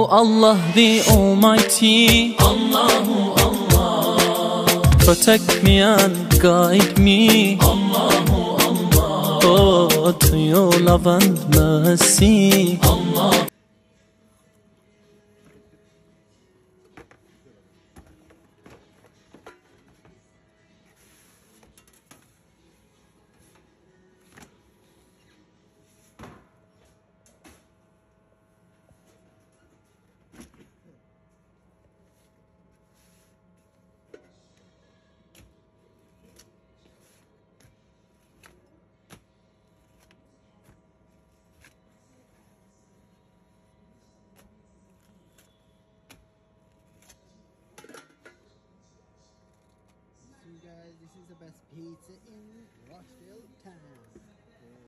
Allah the Almighty, Allahu Allah, protect me and guide me, Allahu Allah, oh, to your love and mercy, Allah. Guys, this is the best pizza in Rochdale town.